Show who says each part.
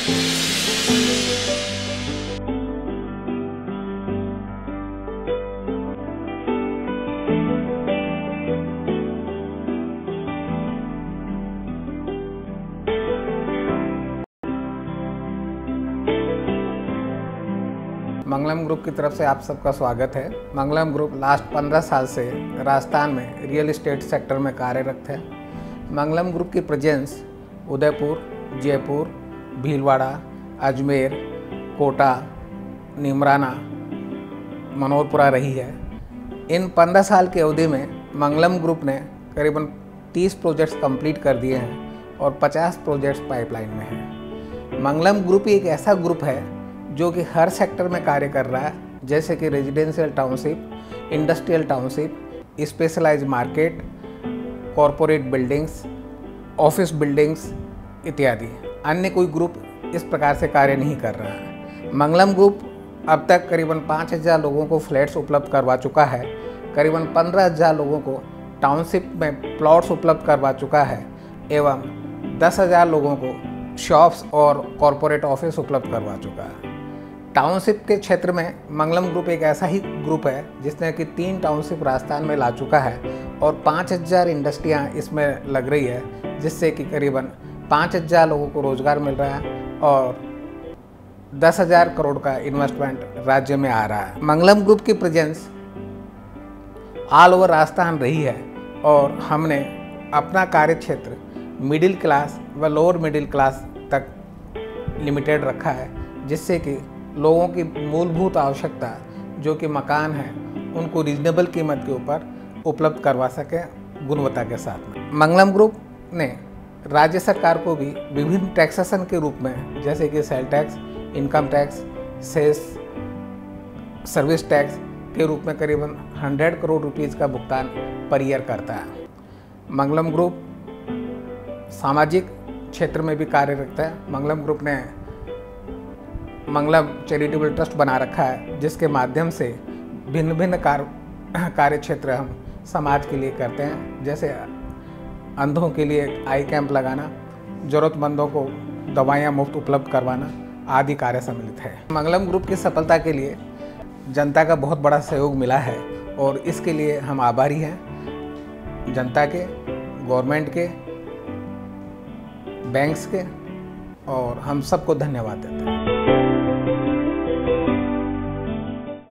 Speaker 1: मंगलम group की तरफ से आप सबका स्वागत है। मंगलम ग्रुप लास्ट 15 साल से राजस्थान में रियल एस्टेट सेक्टर में कार्यरत है। मंगलम ग्रुप की प्रेजेंस उदयपुर, जयपुर, भीलवाड़ा, अजमेर, कोटा, निमराना, मनोहरपुरा रही है। इन 15 साल की अवधि में मंगलम ग्रुप ने करीबन 30 प्रोजेक्ट्स कंप्लीट कर दिए हैं और 50 प्रोजेक्ट्स पाइपलाइन में हैं। मंगलम ग्रुप एक ऐसा ग्रुप है जो कि हर सेक्टर में कार्य कर रहा है, जैसे कि residential township, industrial township, specialised market, corporate buildings, office buildings इत्यादि। अन्य कोई ग्रुप इस प्रकार से कार्य नहीं कर रहा है। मंगलम ग्रुप अब तक करीबन 5,000 लोगों को फ्लैट्स उपलब्ध करवा चुका है, करीबन 15,000 लोगों को टाउनशिप में प्लॉट्स उपलब्ध करवा चुका है एवं 10,000 लोगों को शॉप्स और कॉरपोरेट ऑफिस उपलब्ध करवा चुका है। टाउनशिप के क्षेत्र में मंगलम ग्रुप एक ऐसा ही ग्रुप है जिसने कि 3 टाउनशिप राजस्थान में ला चुका है और 5,000 इंडस्ट्रियाँ इसमें लग रही है, जिससे कि करीबन 5,000 लोगों को रोजगार मिल रहा है और 10,000 करोड़ का इन्वेस्टमेंट राज्य में आ रहा है। मंगलम ग्रुप की प्रेजेंस ऑल ओवर राजस्थान रही है और हमने अपना कार्य क्षेत्र मिडिल क्लास व लोअर मिडिल क्लास तक लिमिटेड रखा है, जिससे कि लोगों की मूलभूत आवश्यकता जो कि मकान है उनको रीजनेबल कीमत के ऊपर उपलब्ध करवा सके गुणवत्ता के साथ में। मंगलम ग्रुप ने राज्य सरकार को भी विभिन्न टैक्सेशन के रूप में, जैसे कि sale tax, income tax, cess, service tax के रूप में करीबन 100 करोड़ रुपीज़ का भुगतान पर ईयर करता है। मंगलम ग्रुप सामाजिक क्षेत्र में भी कार्यरत है। मंगलम ग्रुप ने मंगलम चैरिटेबल ट्रस्ट बना रखा है, जिसके माध्यम से भिन्न भिन्न कार्य क्षेत्र हम समाज के लिए करते हैं, जैसे अंधों के लिए आई कैंप लगाना, ज़रूरतमंदों को दवाइयाँ मुफ्त उपलब्ध करवाना आदि कार्य सम्मिलित है। मंगलम ग्रुप की सफलता के लिए जनता का बहुत बड़ा सहयोग मिला है और इसके लिए हम आभारी हैं जनता के, गवर्नमेंट के, बैंक्स के, और हम सबको धन्यवाद देते हैं।